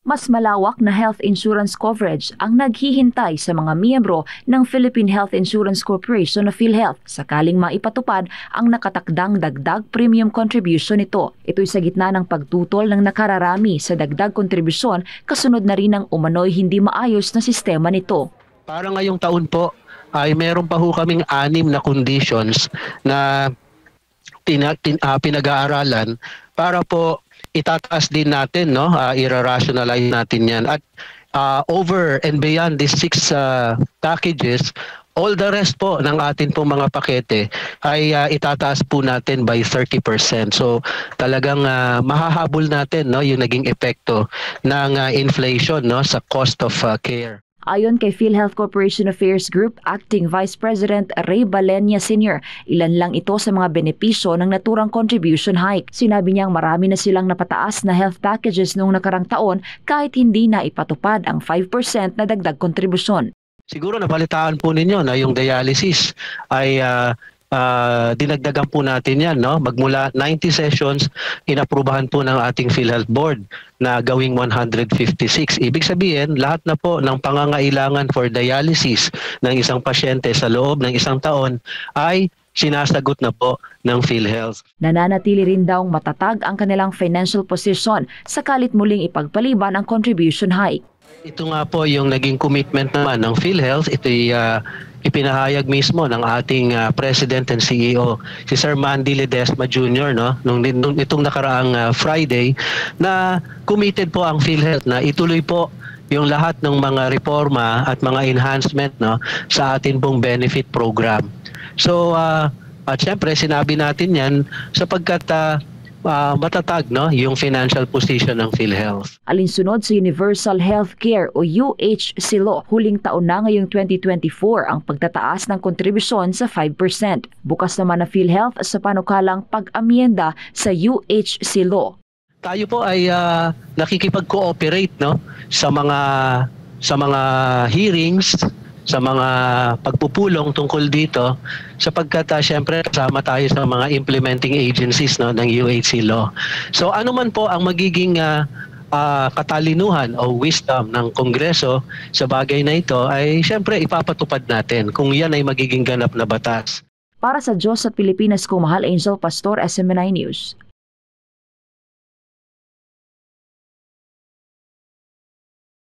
Mas malawak na health insurance coverage ang naghihintay sa mga miyembro ng Philippine Health Insurance Corporation o PhilHealth sakaling maipatupad ang nakatakdang dagdag premium contribution nito. Ito'y sa gitna ng pagtutol ng nakararami sa dagdag kontribusyon kasunod na rin ng umano'y hindi maayos na sistema nito. Para ngayong taon po ay meron pa ho kaming 6 na conditions na pinag-aaralan para po itataas din natin, no? I-rationalize natin yan. At over and beyond these 6 packages, all the rest po ng atin pong mga pakete ay itataas po natin by 30%. So talagang mahahabol natin, no, yung naging epekto ng inflation, no, sa cost of care. Ayon kay PhilHealth Corporation Affairs Group Acting Vice President Ray Balenya Sr., ilan lang ito sa mga benepisyo ng naturang contribution hike. Sinabi niyang marami na silang napataas na health packages noong nakarang taon kahit hindi na ipatupad ang 5% na dagdag kontribusyon. Siguro nabalitaan po ninyo na yung dialysis ay dinagdagan po natin yan, no? Magmula 90 sessions, inaprubahan po ng ating PhilHealth Board na gawing 156. Ibig sabihin, lahat na po ng pangangailangan for dialysis ng isang pasyente sa loob ng isang taon ay sinasagot na po ng PhilHealth. Nananatili rin daw matatag ang kanilang financial position sakalit muling ipagpaliban ang contribution hike. Ito nga po yung naging commitment naman ng PhilHealth. Ito'y ipinahayag mismo ng ating President and CEO, si Sir Mandy Ledesma Jr., no? Nung itong nakaraang Friday, na committed po ang PhilHealth na ituloy po yung lahat ng mga reforma at mga enhancement, no, sa atin pong benefit program. So, at syempre, sinabi natin yan sapagkat matatag, no, yung financial position ng PhilHealth. Alinsunod sa Universal Healthcare o UHC Law, huling taon na ngayong 2024 ang pagtataas ng kontribusyon sa 5%. Bukas naman na PhilHealth sa panukalang pag-amyenda sa UHC Law. Tayo po ay nakikipag-cooperate, no, sa mga hearings, sa mga pagpupulong tungkol dito sapagkat syempre kasama tayo sa mga implementing agencies, no, ng UHC Law. So ano man po ang magiging katalinuhan o wisdom ng Kongreso sa bagay na ito ay syempre ipapatupad natin kung yan ay magiging ganap na batas. Para sa Diyos at Pilipinas ko, Mahal Angel Pastor, SMNI News.